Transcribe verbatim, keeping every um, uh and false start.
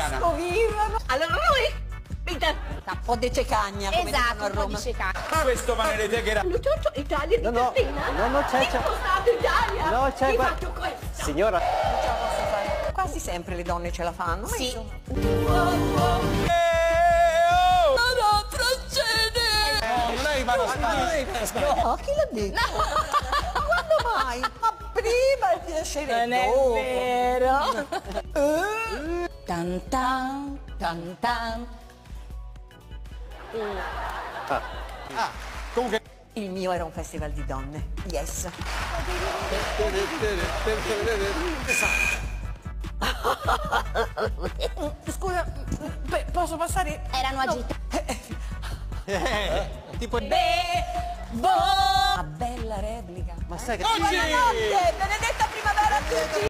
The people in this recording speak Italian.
italiana. Allora noi Capo de cecagna, come Esatto, dicono a un po' di Roma. cecagna. Questo va nelle teghe. Tutto Italia di No, no, Cassina? no, no, c'è, c'è. Stato Italia? No, c'è, Ti guarda- faccio questo. Signora. Non ce la posso fare. Quasi sempre le donne ce la fanno. ma Sì. insomma. Lei va a No, chi l'ha detto? Quando mai? Ma prima il piacere Non è dopo. vero. Tan tan, tan tan. Ah, comunque. Il mio era un festival di donne. Yes. Scusa, pe- posso passare? Erano agitate. Eh, tipo. Una bella replica. Ma sai che... Buonanotte, benedetta primavera a tutti!